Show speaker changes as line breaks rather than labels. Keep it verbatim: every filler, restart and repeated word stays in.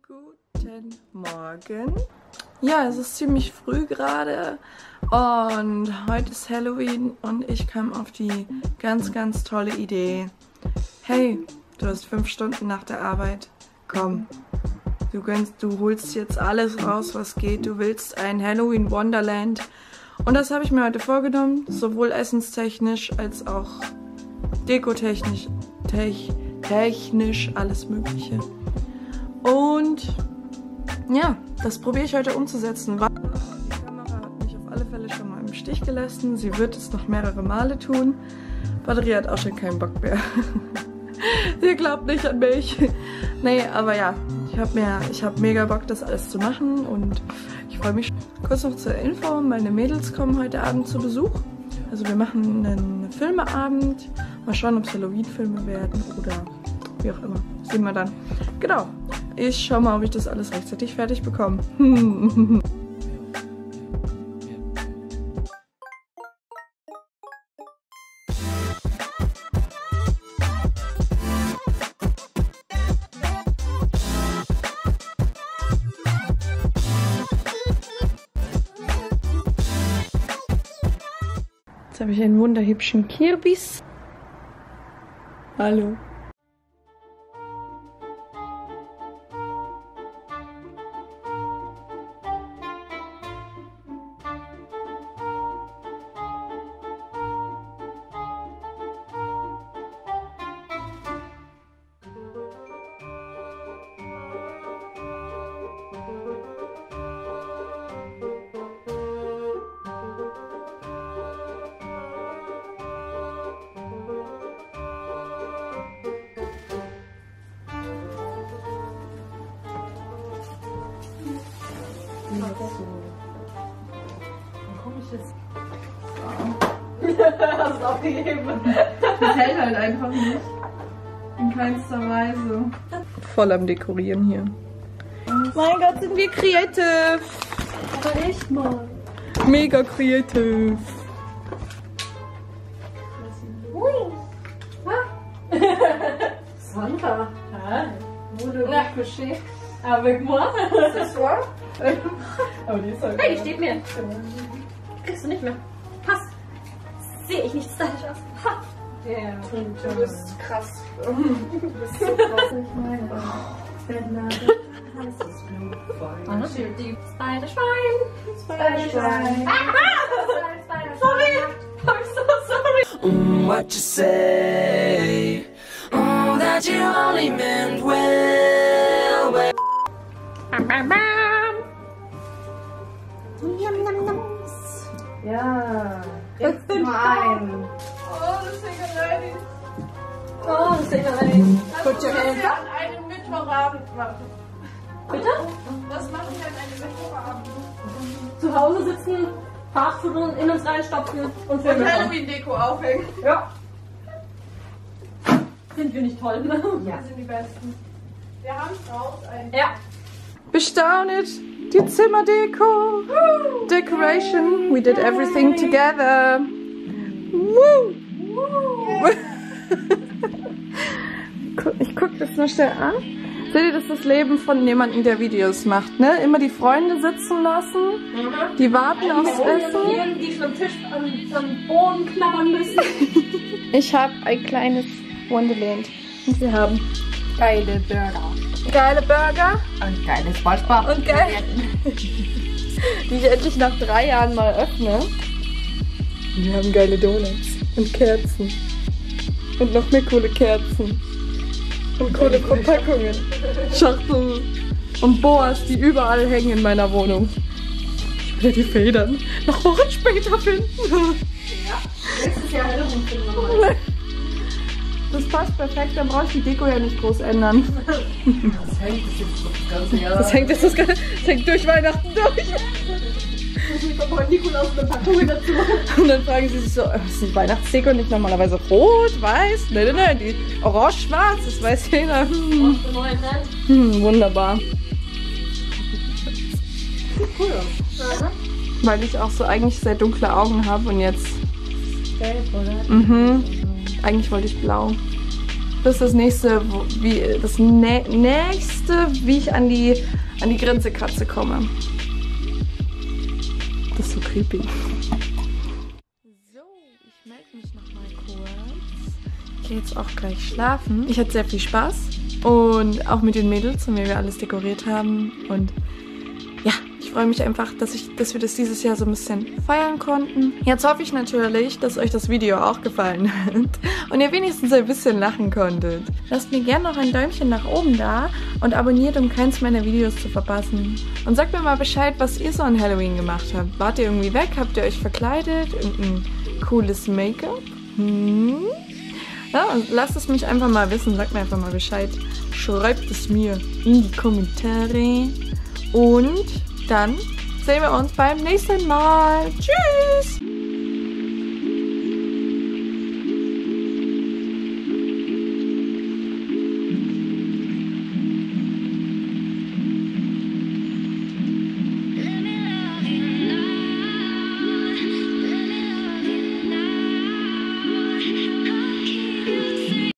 Guten Morgen. Ja, es ist ziemlich früh gerade und heute ist Halloween und ich kam auf die ganz, ganz tolle Idee. Hey, du hast fünf Stunden nach der Arbeit. Komm, du gönnst, du holst jetzt alles raus, was geht. Du willst ein Halloween Wonderland. Und das habe ich mir heute vorgenommen, sowohl essenstechnisch als auch dekotechnisch, tech, technisch, alles Mögliche. Und ja, das probiere ich heute umzusetzen. Die Kamera hat mich auf alle Fälle schon mal im Stich gelassen. Sie wird es noch mehrere Male tun. Batterie hat auch schon keinen Bock mehr. Sie glaubt nicht an mich. Nee, aber ja, ich habe mir, ich habe mega Bock, das alles zu machen und ich freue mich. Kurz noch zur Info, meine Mädels kommen heute Abend zu Besuch. Also wir machen einen Filmeabend. Mal schauen, ob es Halloween-Filme werden oder wie auch immer. Sehen wir dann. Genau. Ich schau mal, ob ich das alles rechtzeitig fertig bekomme. Jetzt habe ich einen wunderhübschen Kürbis. Hallo.
Hast es aufgegeben. Das hält halt einfach nicht. In keinster Weise.
Voll am Dekorieren hier. Mein Gott, sind wir creative.
Aber echt mal.
Mega creative.
Ui. Sandra. Hä? Wurde nicht geschickt. Avec moi. C'est soir. Aber die ist halt. Hey, die steht mir. Kriegst du nicht mehr. Pass. Sehe ich nicht stylisch aus. Ha. Yeah. Du bist krass. Du bist so krass. Ich meine, alles ist blutvoll. Die Spider-Schwein. Spider-Schwein. Sorry. I'm so sorry.
What you say? Oh, that you only meant well, well.
Ja. Jetzt bin ich ein.
Oh, das Single Lady.
Oh, das Single Lady.
Put your hands up. An einem Mittwochabend machen.
Bitte?
Was mache ich an einem Mittwochabend?
Zu Hause sitzen, Fachfuddeln, in uns reinstopfen und
Und
Filme schauen.
Halloween-Deko aufhängen.
Ja. Sind wir nicht toll, ne?
Wir sind die Besten. Wir haben es raus. Ein
Ja.
Bestaunet die Zimmerdeko. Decoration. We did everything together. Woo! Ich guck das nur schnell an. Seht ihr, das ist das Leben von jemandem, der Videos macht, ne? Immer die Freunde sitzen lassen, die warten aufs Essen.
Die schon am Tisch am, am Boden knabbern müssen.
Ich habe ein kleines Wonderland und wir haben
Geile Burger.
geile Burger
Und geiles Spongebob.
und geil, die ich endlich nach drei Jahren mal öffne. Und wir haben geile Donuts und Kerzen und noch mehr coole Kerzen und coole Verpackungen, Schachteln und Boas, die überall hängen in meiner Wohnung. Ich will die Federn noch Wochen später finden.
Nächstes Jahr Halloween finden wir mal.
Das passt perfekt, dann brauche ich die Deko ja nicht groß ändern.
Das hängt das jetzt das ganze Jahr.
Das hängt, jetzt das, das hängt durch Weihnachten durch.
Ich komme heute Nikolaus mit ein paar Kugeln dazu.
Und dann fragen sie sich so, ist die Weihnachtsdeko nicht normalerweise rot, weiß? Nein, nein, nein, die orange-schwarz, das weiß jeder. Hm. Hm, wunderbar.
Sieht cool aus.
Weil ich auch so eigentlich sehr dunkle Augen habe und jetzt...
Gelb, oder?
Mhm. Eigentlich wollte ich blau. Das ist das nächste, wo, wie, das nä nächste, wie ich an die, an die Grinsekatze komme. Das ist so creepy. So, ich melde mich noch mal kurz. Ich gehe jetzt auch gleich schlafen. Ich hatte sehr viel Spaß. Und auch mit den Mädels, und wie wir alles dekoriert haben. Und ja, ich freue mich einfach, dass, ich, dass wir das dieses Jahr so ein bisschen feiern konnten. Jetzt hoffe ich natürlich, dass euch das Video auch gefallen hat und ihr wenigstens ein bisschen lachen konntet. Lasst mir gerne noch ein Däumchen nach oben da und abonniert, um keins meiner Videos zu verpassen. Und sagt mir mal Bescheid, was ihr so an Halloween gemacht habt. Wart ihr irgendwie weg? Habt ihr euch verkleidet? Irgendein cooles Make-up? Hm? Ja, lasst es mich einfach mal wissen. Sagt mir einfach mal Bescheid. Schreibt es mir in die Kommentare. Und dann sehen wir uns beim nächsten Mal. Tschüss!